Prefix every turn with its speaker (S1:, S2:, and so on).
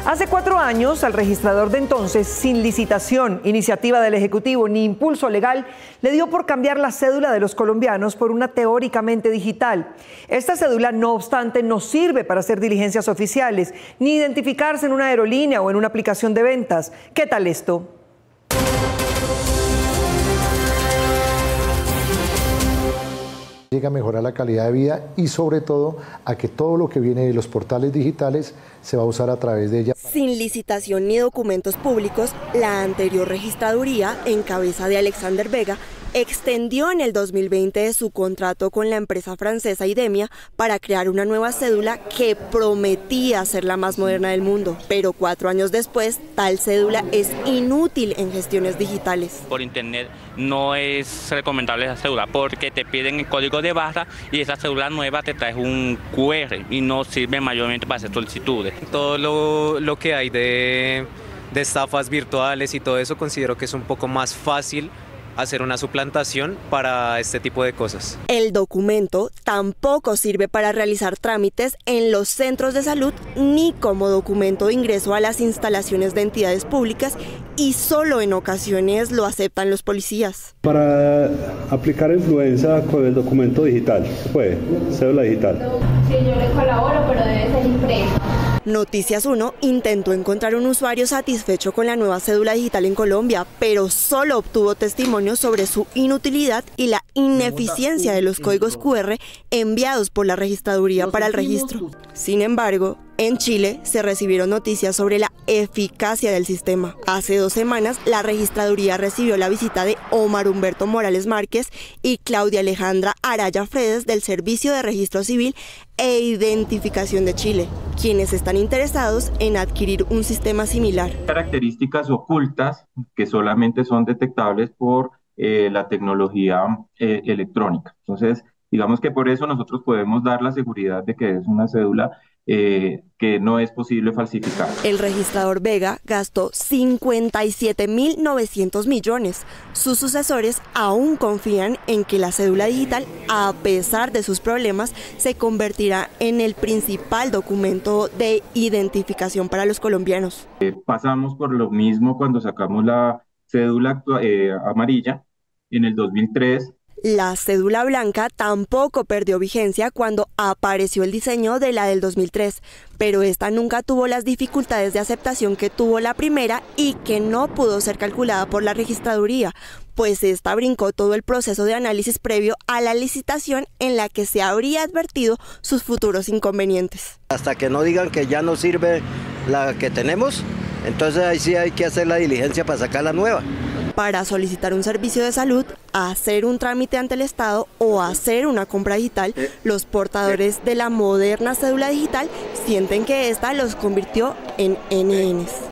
S1: Hace 4 años, al registrador de entonces, sin licitación, iniciativa del Ejecutivo ni impulso legal, le dio por cambiar la cédula de los colombianos por una teóricamente digital. Esta cédula, no obstante, no sirve para hacer diligencias oficiales, ni identificarse en una aerolínea o en una aplicación de ventas. ¿Qué tal esto?
S2: Llega a mejorar la calidad de vida y sobre todo a que todo lo que viene de los portales digitales se va a usar a través de ella.
S3: Sin licitación ni documentos públicos, la anterior registraduría, en cabeza de Alexander Vega, extendió en el 2020 su contrato con la empresa francesa Idemia para crear una nueva cédula que prometía ser la más moderna del mundo. Pero 4 años después, tal cédula es inútil en gestiones digitales.
S4: Por internet no es recomendable esa cédula porque te piden el código de barra y esa cédula nueva te trae un QR y no sirve mayormente para hacer solicitudes.
S5: Todo lo que hay de estafas virtuales y todo eso, considero que es un poco más fácil hacer una suplantación para este tipo de cosas.
S3: El documento tampoco sirve para realizar trámites en los centros de salud ni como documento de ingreso a las instalaciones de entidades públicas y solo en ocasiones lo aceptan los policías.
S6: Para aplicar influenza con el documento digital, ¿se puede? Cédula digital.
S7: Sí, yo le colaboro, pero debe ser impresa.
S3: Noticias 1 intentó encontrar un usuario satisfecho con la nueva cédula digital en Colombia, pero solo obtuvo testimonios sobre su inutilidad y la ineficiencia de los códigos QR enviados por la registraduría para el registro. Sin embargo, en Chile se recibieron noticias sobre la eficacia del sistema. Hace 2 semanas, la registraduría recibió la visita de Omar Humberto Morales Márquez y Claudia Alejandra Araya Fredes del Servicio de Registro Civil e Identificación de Chile, quienes están interesados en adquirir un sistema similar.
S8: Características ocultas que solamente son detectables por la tecnología electrónica. Entonces, digamos que por eso nosotros podemos dar la seguridad de que es una cédula que no es posible falsificar.
S3: El registrador Vega gastó 57.900 millones. Sus sucesores aún confían en que la cédula digital, a pesar de sus problemas, se convertirá en el principal documento de identificación para los colombianos.
S8: Pasamos por lo mismo cuando sacamos la cédula amarilla en el 2003.
S3: La cédula blanca tampoco perdió vigencia cuando apareció el diseño de la del 2003, pero esta nunca tuvo las dificultades de aceptación que tuvo la primera y que no pudo ser calculada por la registraduría, pues esta brincó todo el proceso de análisis previo a la licitación en la que se habría advertido sus futuros inconvenientes.
S9: Hasta que no digan que ya no sirve la que tenemos, entonces ahí sí hay que hacer la diligencia para sacar la nueva.
S3: Para solicitar un servicio de salud, hacer un trámite ante el Estado o hacer una compra digital, los portadores de la moderna cédula digital sienten que esta los convirtió en NNs.